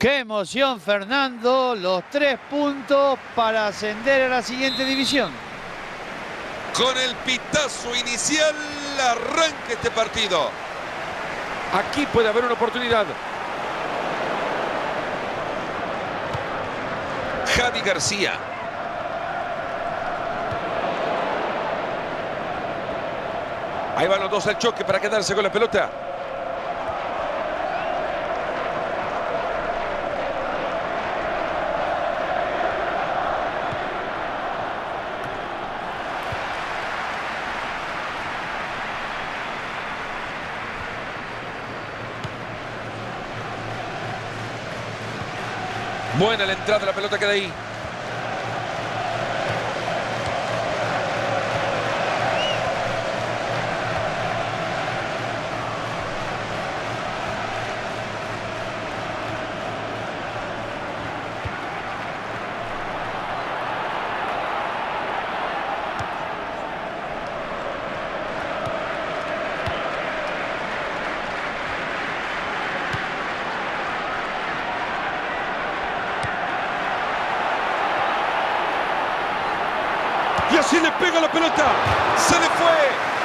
¡Qué emoción, Fernando! Los 3 puntos para ascender a la siguiente división. Con el pitazo inicial arranca este partido. Aquí puede haber una oportunidad. Javi García. Ahí van los dos al choque para quedarse con la pelota. Buena la entrada, la pelota queda ahí. Y así le pega la pelota. ¡Se le fue!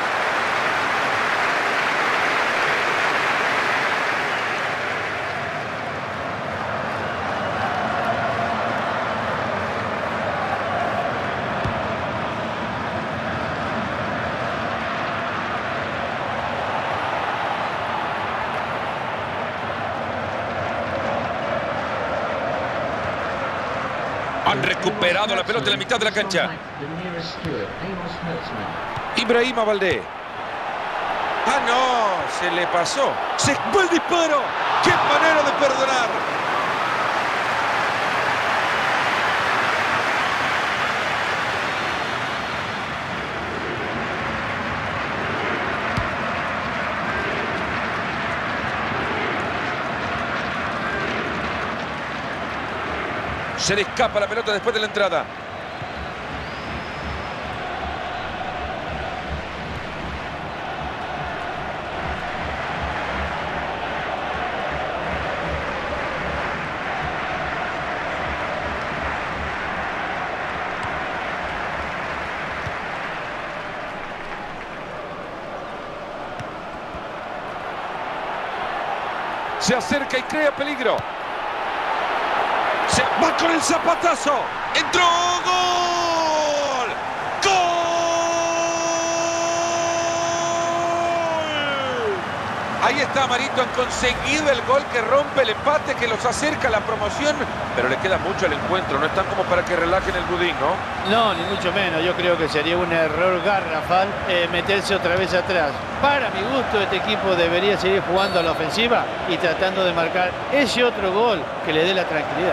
Han recuperado la pelota en la mitad de la cancha. Ibrahima Valdé. ¡Ah, no! Se le pasó. ¡Se fue el disparo! ¡Qué manera de perdonar! Se le escapa la pelota después de la entrada. Se acerca y crea peligro. Se va con el zapatazo. ¡Entró! ¡Gol! ¡Gol! Ahí está, Marito. Han conseguido el gol que rompe el empate, que los acerca a la promoción. Pero le queda mucho al encuentro. No están como para que relajen el budín, ¿no? No, ni mucho menos. Yo creo que sería un error garrafal meterse otra vez atrás. Para mi gusto, este equipo debería seguir jugando a la ofensiva y tratando de marcar ese otro gol que le dé la tranquilidad.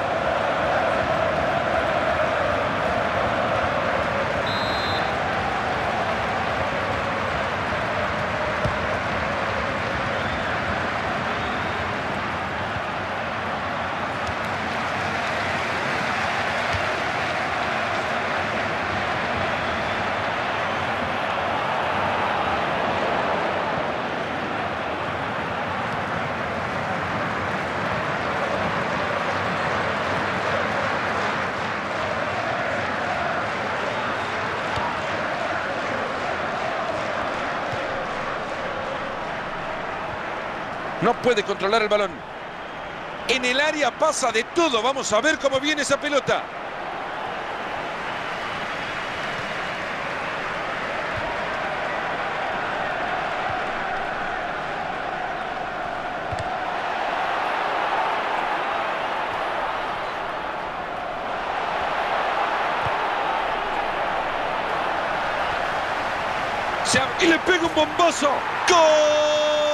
No puede controlar el balón. En el área pasa de todo. Vamos a ver cómo viene esa pelota. Y le pega un bombazo. ¡Gol!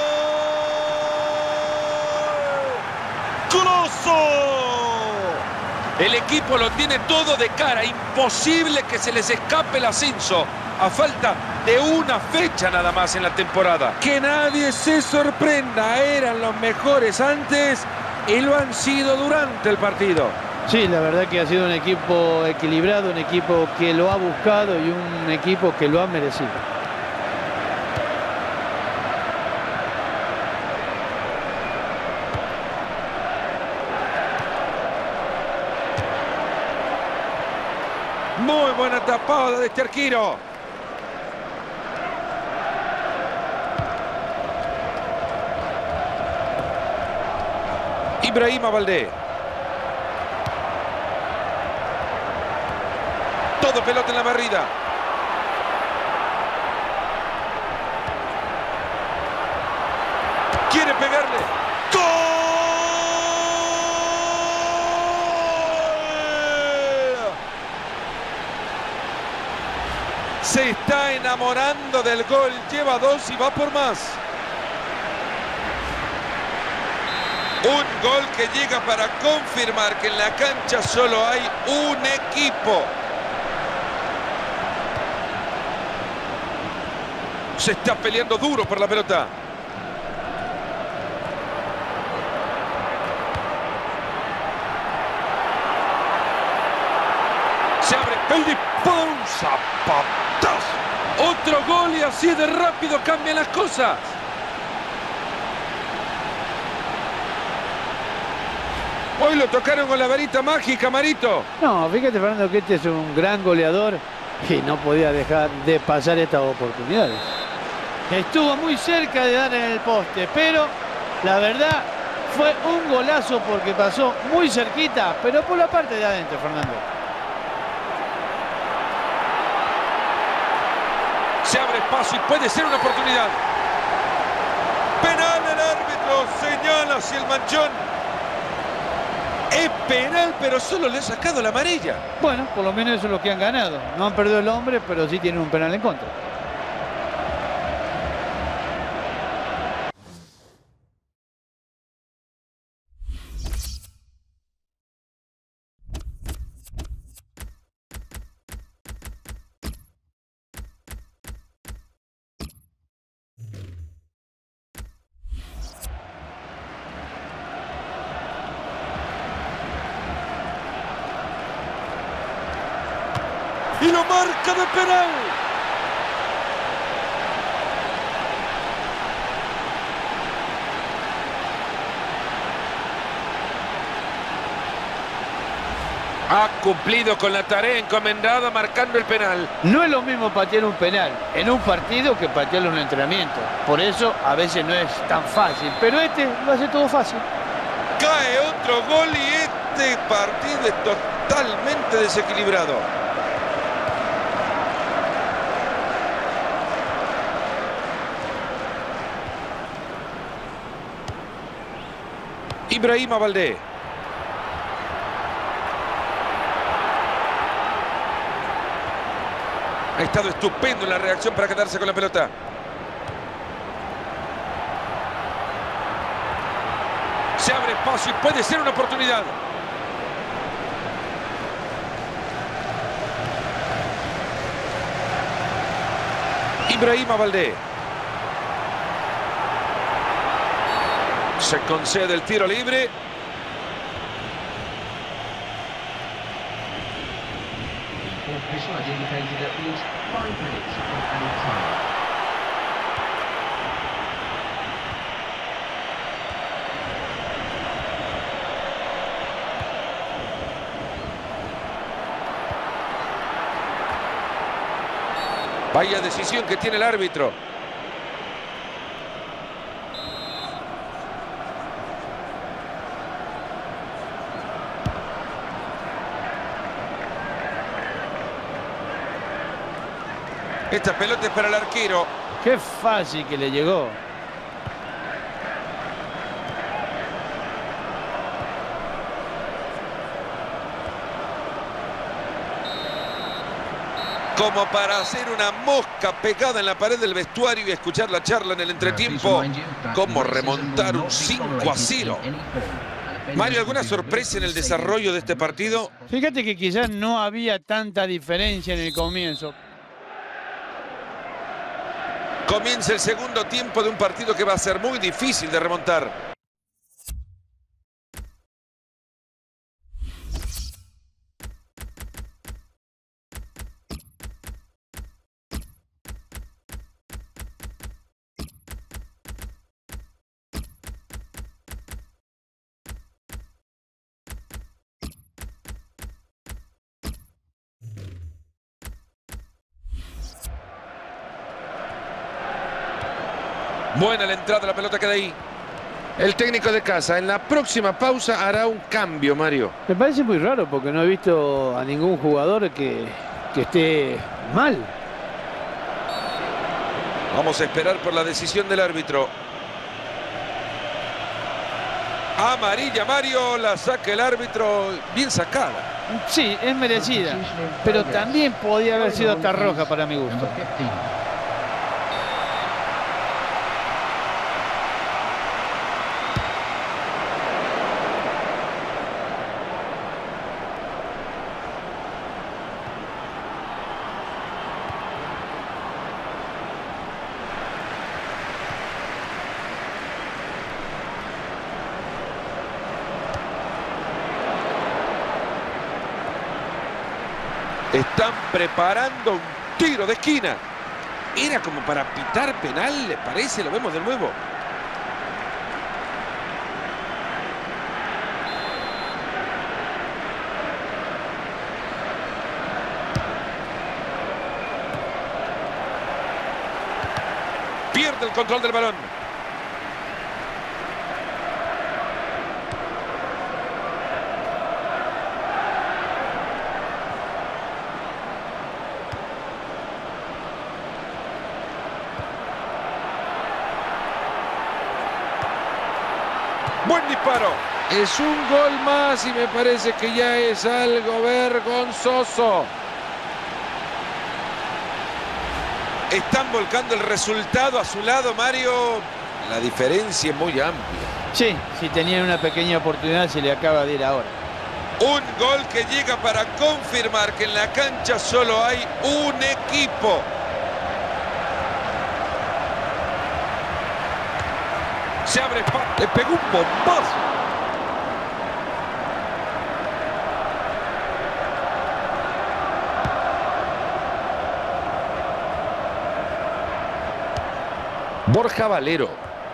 El equipo lo tiene todo de cara. Imposible que se les escape el ascenso a falta de una fecha nada más en la temporada. Que nadie se sorprenda. Eran los mejores antes y lo han sido durante el partido. Sí, la verdad que ha sido un equipo equilibrado, un equipo que lo ha buscado y un equipo que lo ha merecido. Muy buena tapada de este arquero. Ibrahima Valdé. Todo pelota en la barrida. Quiere pegarle. ¡Gol! Se está enamorando del gol. Lleva 2 y va por más. Un gol que llega para confirmar que en la cancha solo hay un equipo. Se está peleando duro por la pelota. Se abre el disparo. Un zapatazo. Otro gol y así de rápido cambian las cosas. Hoy lo tocaron con la varita mágica, Marito. No, fíjate, Fernando, que este es un gran goleador y no podía dejar de pasar estas oportunidades. Estuvo muy cerca de dar en el poste, pero la verdad fue un golazo porque pasó muy cerquita, pero por la parte de adentro, Fernando. Se abre espacio y puede ser una oportunidad. Penal, el árbitro señala hacia el manchón. Es penal, pero solo le ha sacado la amarilla. Bueno, por lo menos eso es lo que han ganado. No han perdido el hombre, pero sí tienen un penal en contra. Y lo marca de penal. Ha cumplido con la tarea encomendada marcando el penal. No es lo mismo patear un penal en un partido que patearlo en un entrenamiento. Por eso a veces no es tan fácil, pero este lo hace todo fácil. Cae otro gol y este partido es totalmente desequilibrado. Ibrahima Valdé. Ha estado estupendo en la reacción para quedarse con la pelota. Se abre espacio y puede ser una oportunidad. Ibrahima Valdé. Se concede el tiro libre. Vaya decisión que tiene el árbitro. Esta pelota es para el arquero. Qué fácil que le llegó. Como para hacer una mosca pegada en la pared del vestuario y escuchar la charla en el entretiempo. Cómo remontar un 5-0. Mario, ¿alguna sorpresa en el desarrollo de este partido? Fíjate que quizás no había tanta diferencia en el comienzo. Comienza el segundo tiempo de un partido que va a ser muy difícil de remontar. Buena la entrada, la pelota queda ahí. El técnico de casa en la próxima pausa hará un cambio, Mario. Me parece muy raro porque no he visto a ningún jugador que esté mal. Vamos a esperar por la decisión del árbitro. Amarilla, Mario, la saca el árbitro, bien sacada. Sí, es merecida, pero también podía haber sido hasta roja para mi gusto. Están preparando un tiro de esquina. Era como para pitar penal, ¿le parece? Lo vemos de nuevo. Pierde el control del balón. Buen disparo. Es un gol más y me parece que ya es algo vergonzoso. Están volcando el resultado a su lado, Mario. La diferencia es muy amplia. Sí, si tenían una pequeña oportunidad se le acaba de ir ahora. Un gol que llega para confirmar que en la cancha solo hay un equipo. Se abre, le pegó un bombazo. Borja Valero.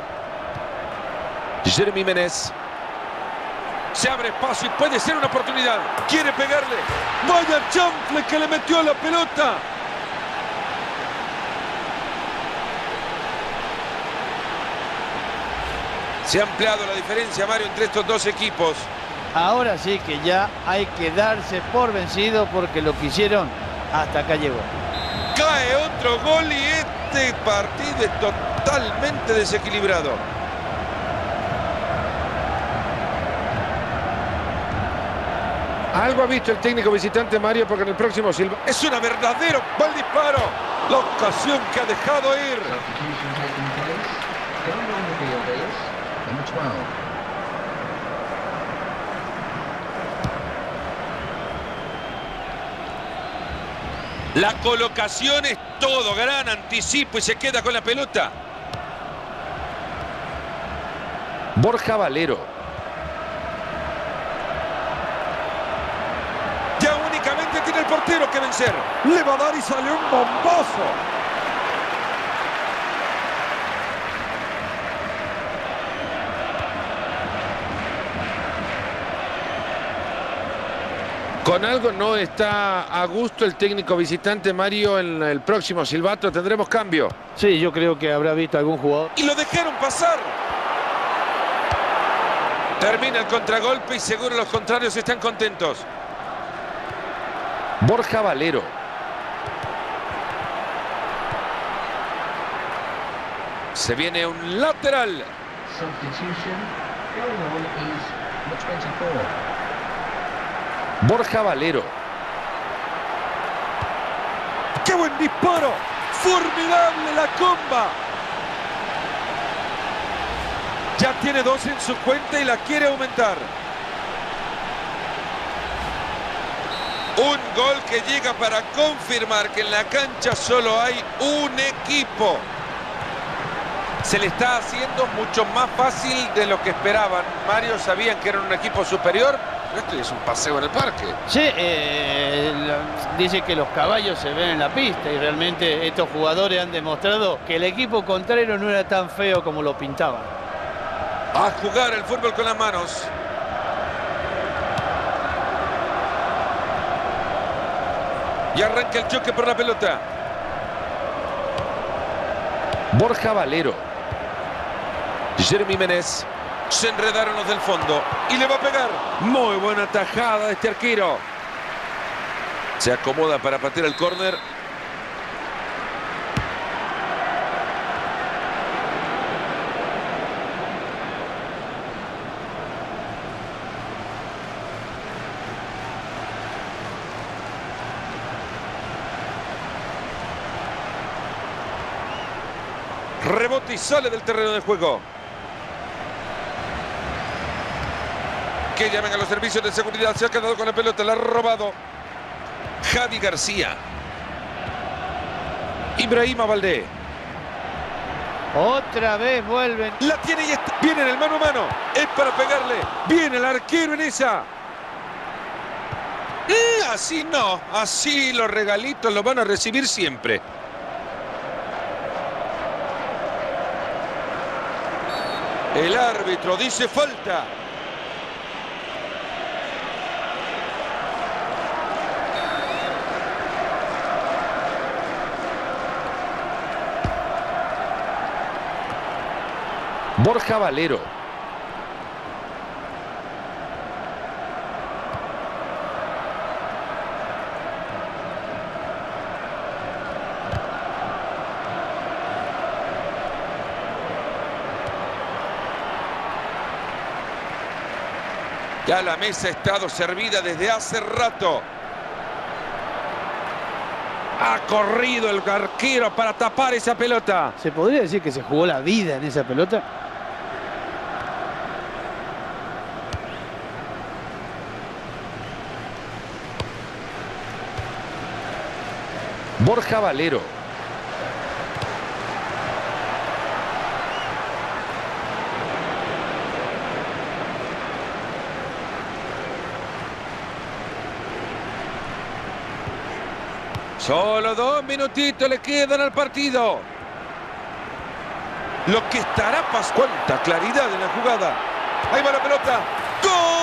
Jeremy Menez. Se abre espacio y puede ser una oportunidad. Quiere pegarle. Vaya chanfle que le metió a la pelota. Se ha ampliado la diferencia, Mario, entre estos dos equipos. Ahora sí que ya hay que darse por vencido porque lo que hicieron hasta acá llegó. Cae otro gol y este partido es totalmente desequilibrado. Algo ha visto el técnico visitante, Mario, porque en el próximo Silva... Es una verdadero buen disparo. La ocasión que ha dejado ir. La colocación es todo, gran anticipo y se queda con la pelota. Borja Valero. Ya únicamente tiene el portero que vencer. Le va a dar y salió un bombazo. Con algo no está a gusto el técnico visitante, Mario. En el próximo silbato tendremos cambio. Sí, yo creo que habrá visto algún jugador. Y lo dejaron pasar. Termina el contragolpe y seguro los contrarios están contentos. Borja Valero. Se viene un lateral. Borja Valero. ¡Qué buen disparo! ¡Formidable la comba! Ya tiene 2 en su cuenta y la quiere aumentar. Un gol que llega para confirmar que en la cancha solo hay un equipo. Se le está haciendo mucho más fácil de lo que esperaban. Mario, sabían que era un equipo superior. Esto es un paseo en el parque. Sí, dice que los caballos se ven en la pista y realmente estos jugadores han demostrado que el equipo contrario no era tan feo como lo pintaban. A jugar el fútbol con las manos. Y arranca el choque por la pelota. Borja Valero. Jeremy Menez. Se enredaron los del fondo y le va a pegar. Muy buena tajada de este arquero. Se acomoda para patear el córner. Rebote y sale del terreno de juego. Que llamen a los servicios de seguridad. Se ha quedado con la pelota, la ha robado Javi García. Ibrahima Valdé. Otra vez vuelven. La tiene y está. Viene en el mano a mano. Es para pegarle. Viene el arquero en esa. Así no. Así los regalitos los van a recibir siempre. El árbitro dice falta. Borja Valero. Ya la mesa ha estado servida desde hace rato. Ha corrido el arquero para tapar esa pelota. ¿Se podría decir que se jugó la vida en esa pelota? Borja Valero. Solo 2 minutitos le quedan al partido. Lo que estará pasando. Cuánta claridad en la jugada. Ahí va la pelota. ¡Gol!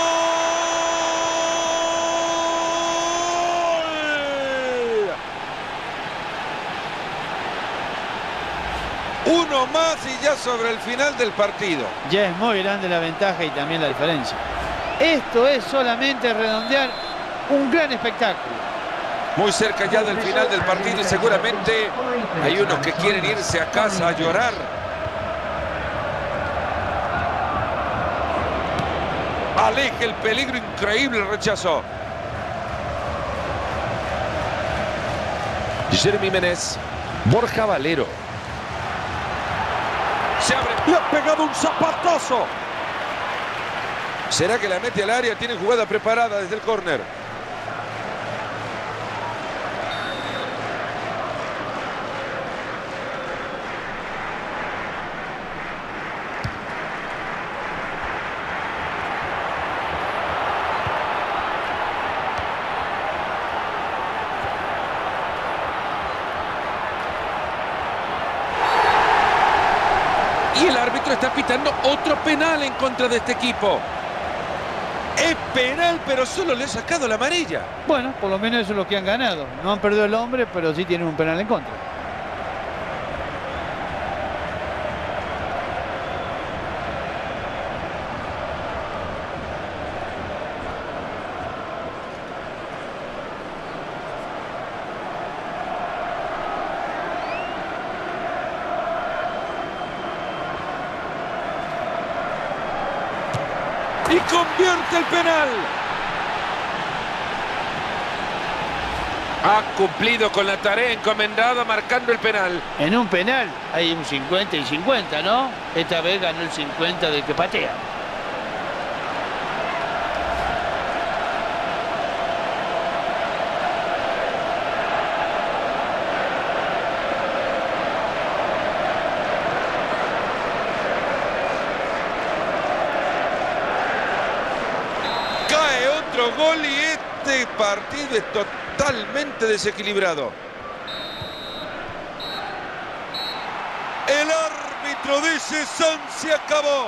Uno más y ya sobre el final del partido. Ya es muy grande la ventaja y también la diferencia. Esto es solamente redondear un gran espectáculo. Muy cerca ya del final del partido y seguramente hay unos que quieren irse a casa a llorar. Aleja el peligro, increíble el rechazo. Jeremy Menez. Borja Valero. Se abre. Le ha pegado un zapatazo. ¿Será que la mete al área? Tiene jugada preparada desde el córner. Y el árbitro está pitando otro penal en contra de este equipo. Es penal, pero solo le ha sacado la amarilla. Bueno, por lo menos eso es lo que han ganado. No han perdido el hombre, pero sí tienen un penal en contra. Y convierte el penal. Ha cumplido con la tarea encomendada marcando el penal. En un penal hay un 50 y 50, ¿no? Esta vez ganó el 50 del que patea. Gol y este partido es totalmente desequilibrado. El árbitro dice se acabó.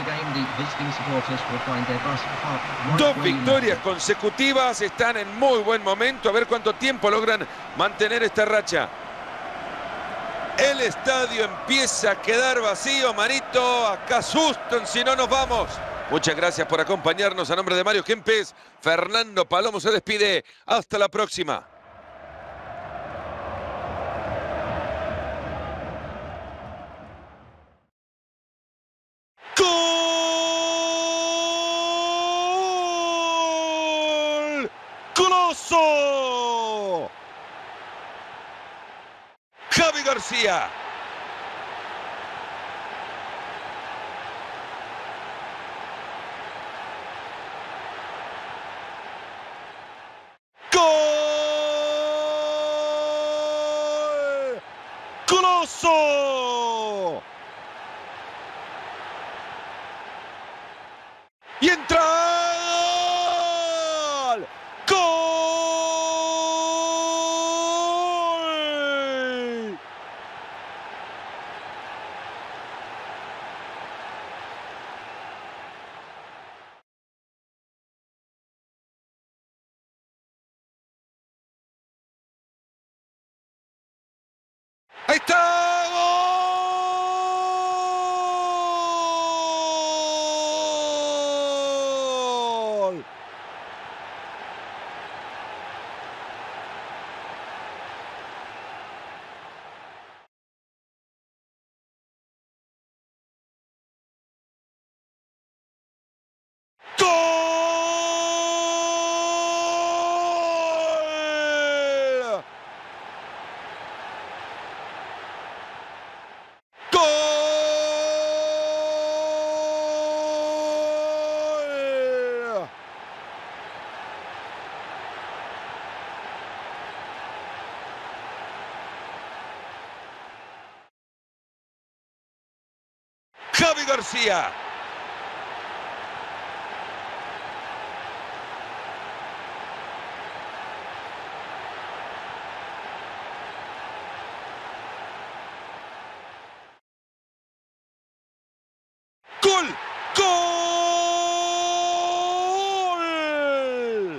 Dos victorias consecutivas, están en muy buen momento. A ver cuánto tiempo logran mantener esta racha. El estadio empieza a quedar vacío, manito. Acá asustan, si no nos vamos. Muchas gracias por acompañarnos. A nombre de Mario Kempes, Fernando Palomo se despide. Hasta la próxima. ¡Gol! ¡Goloso! Javi García. ¡Gol! ¡Goloso! Y entra. ¡Gol! ¡Gol! ¡Ahí está! ¡Gol! ¡Gol! ¡Gol! Javi García. ¡Gol! ¡Gol!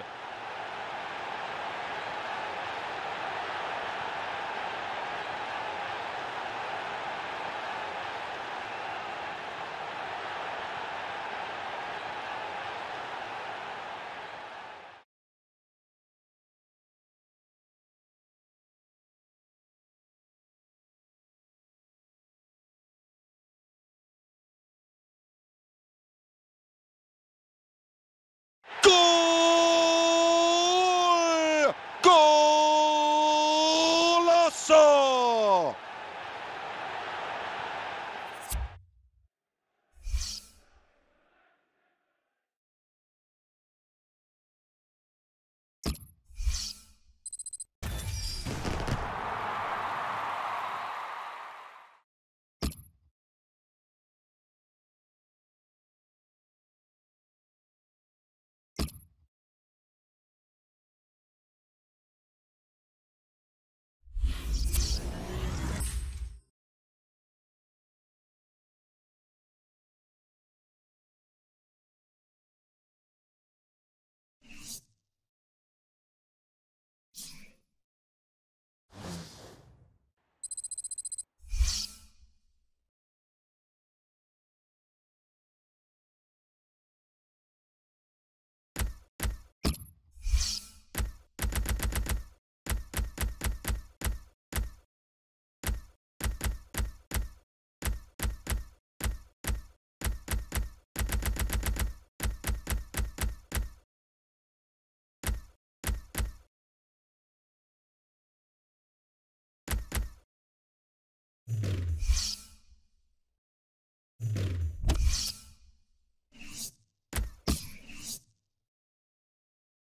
¡Gol!